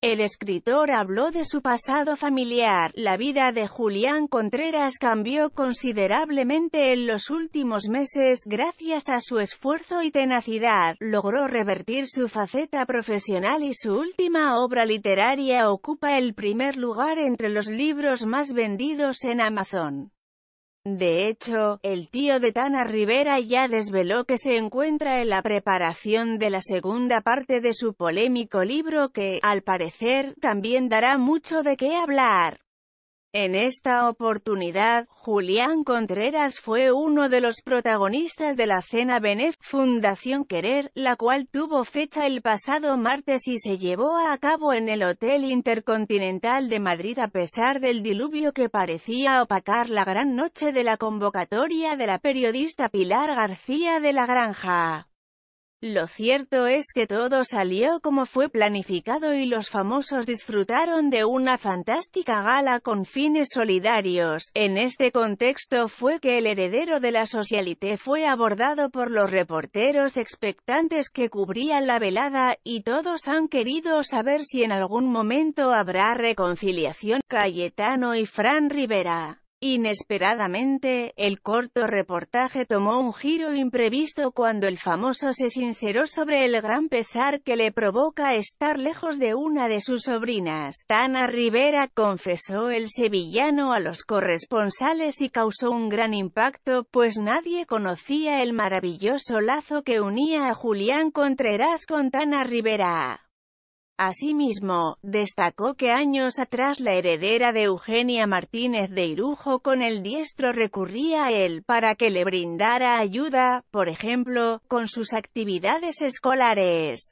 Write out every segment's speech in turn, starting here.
El escritor habló de su pasado familiar. La vida de Julián Contreras cambió considerablemente en los últimos meses. Gracias a su esfuerzo y tenacidad, logró revertir su faceta profesional y su última obra literaria ocupa el primer lugar entre los libros más vendidos en Amazon. De hecho, el tío de Tana Rivera ya desveló que se encuentra en la preparación de la segunda parte de su polémico libro que, al parecer, también dará mucho de qué hablar. En esta oportunidad, Julián Contreras fue uno de los protagonistas de la cena benéfica Fundación Querer, la cual tuvo fecha el pasado martes y se llevó a cabo en el Hotel Intercontinental de Madrid a pesar del diluvio que parecía opacar la gran noche de la convocatoria de la periodista Pilar García de la Granja. Lo cierto es que todo salió como fue planificado y los famosos disfrutaron de una fantástica gala con fines solidarios. En este contexto fue que el heredero de la socialité fue abordado por los reporteros expectantes que cubrían la velada, y todos han querido saber si en algún momento habrá reconciliación. Cayetano y Fran Rivera. Inesperadamente, el corto reportaje tomó un giro imprevisto cuando el famoso se sinceró sobre el gran pesar que le provoca estar lejos de una de sus sobrinas. Tana Rivera, confesó el sevillano a los corresponsales, y causó un gran impacto, pues nadie conocía el maravilloso lazo que unía a Julián Contreras con Tana Rivera. Asimismo, destacó que años atrás la heredera de Eugenia Martínez de Irujo con el diestro recurría a él para que le brindara ayuda, por ejemplo, con sus actividades escolares.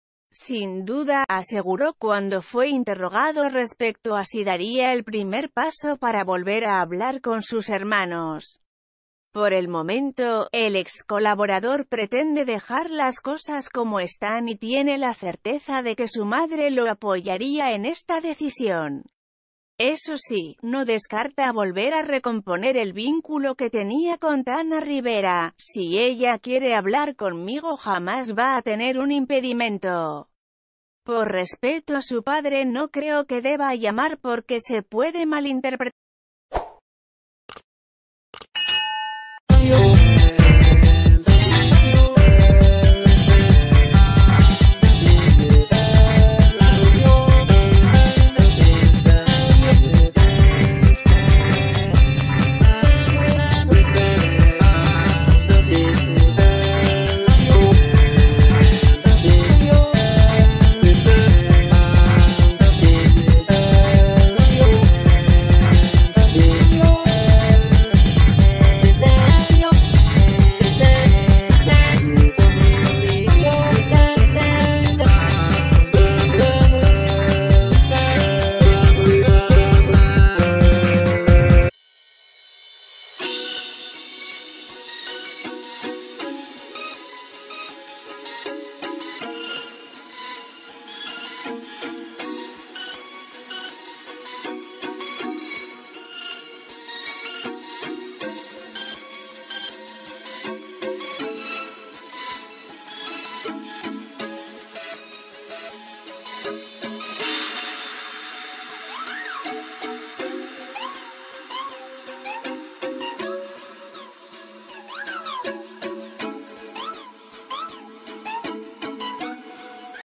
Sin duda, aseguró cuando fue interrogado respecto a si daría el primer paso para volver a hablar con sus hermanos. Por el momento, el ex colaborador pretende dejar las cosas como están y tiene la certeza de que su madre lo apoyaría en esta decisión. Eso sí, no descarta volver a recomponer el vínculo que tenía con Tana Rivera. Si ella quiere hablar conmigo jamás va a tener un impedimento. Por respeto a su padre no creo que deba llamar porque se puede malinterpretar.